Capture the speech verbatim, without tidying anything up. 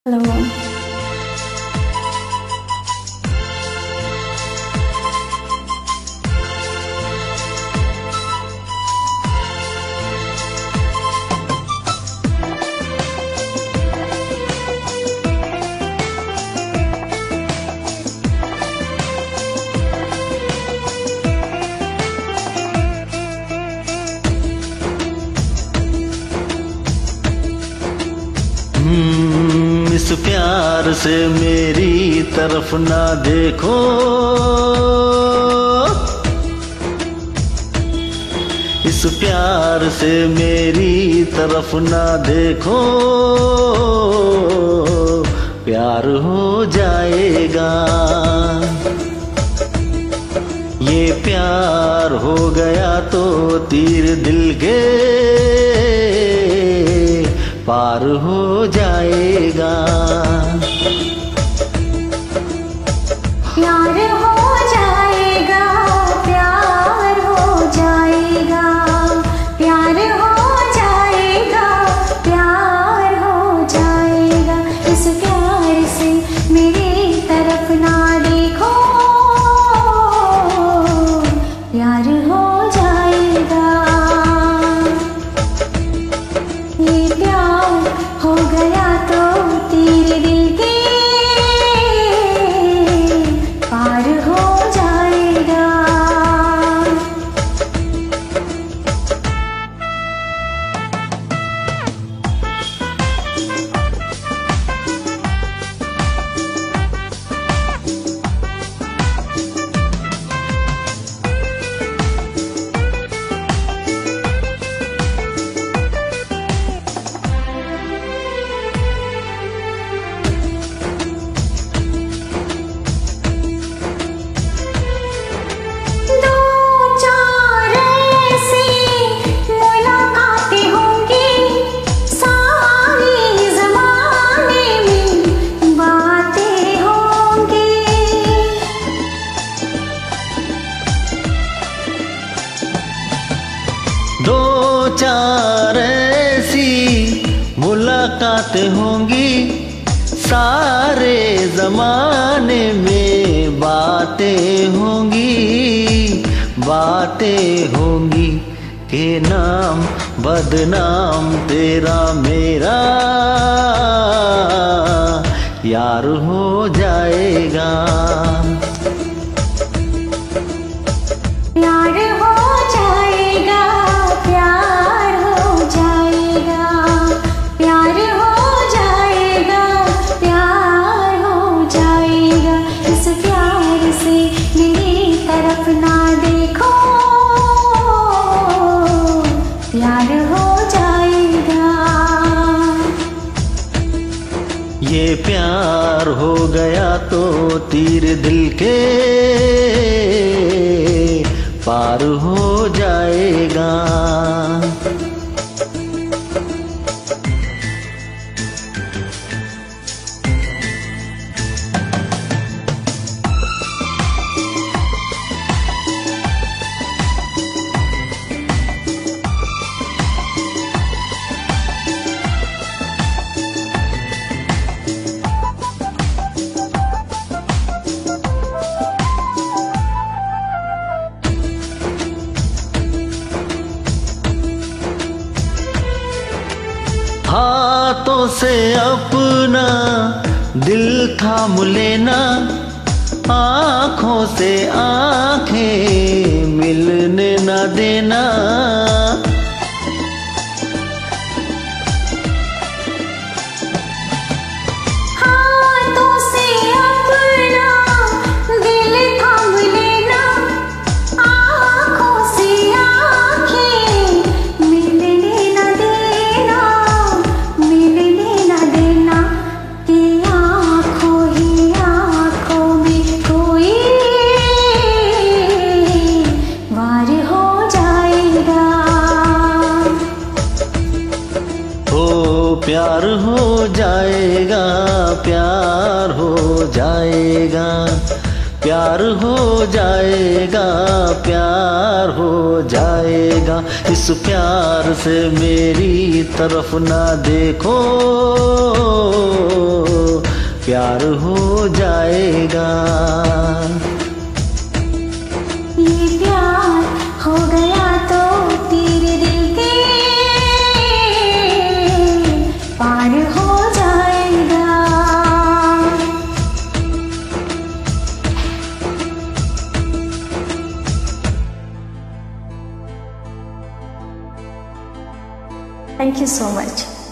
Hello. इस प्यार से मेरी तरफ ना देखो, इस प्यार से मेरी तरफ ना देखो, प्यार हो जाएगा। ये प्यार हो गया तो तीर दिल के पार हो जाएगा। प्यार हो जाएगा, प्यार हो जाएगा, प्यार हो जाएगा, प्यार हो जाएगा। इस प्यार से मेरी तरफ ना देखो, प्यार हो जाएगा। ये प्यार हो गया तो तेरे दिल के पार हो जाएगा। दो चार ऐसी मुलाकातें होंगी, सारे जमाने में बातें होंगी, बातें होंगी के नाम बदनाम तेरा मेरा यार हो जाएगा। प्यार हो जाएगा, प्यार हो जाएगा, प्यार हो जाएगा, प्यार हो जाएगा। इस प्यार से मेरी तरफ ना देखो, प्यार हो जाएगा। ये प्यार हो गया तो तीर दिल के पार हो जाएगा। हाथों से अपना दिल थाम लेना, आँखों से आँखें मिलने न देना। हाथों से अपना दिल थाम लेना, आँखों से आँखें मिलने न देना, मिलने न देना। कि आँखों ही आँखों में कोई वार हो जाएगा। हो प्यार हो जाएगा, प्यार हो जाएगा, प्यार हो जाएगा, प्यार हो जाएगा। इस प्यार से मेरी तरफ ना देखो, प्यार हो जाएगा। ये प्यार हो गया तो तेरे दिल के पार हो जाएगा। Thank you so much.